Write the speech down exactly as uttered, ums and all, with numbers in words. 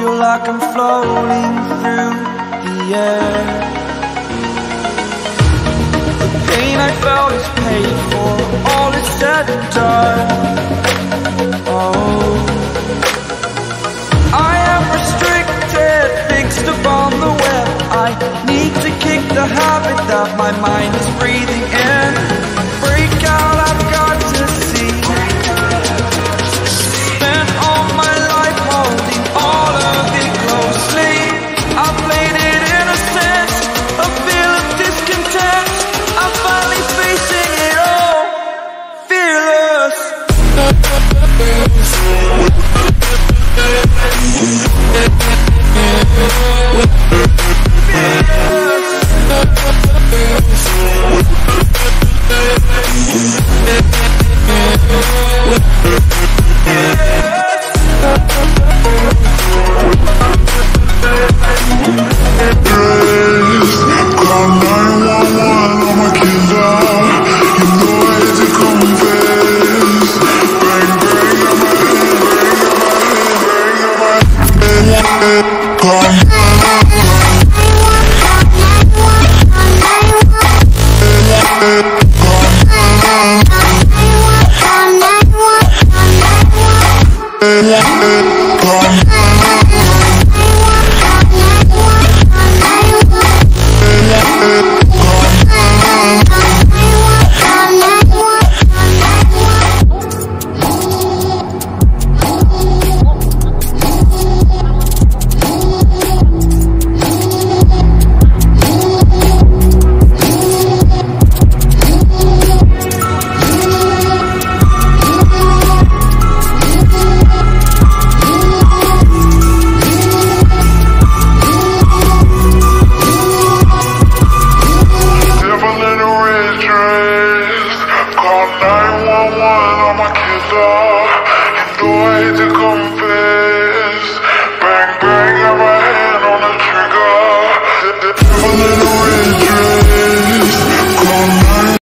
feel like I'm floating through the air. The pain I felt is paid for, all is said and done. Oh, I am restricted, fixed upon the web. I need to kick the habit that my mind is breathing in. Break out, I've got to see. Spent all my life holding all of it closely. I played it innocent, a feel of discontent. I'm finally facing it all, fearless. Come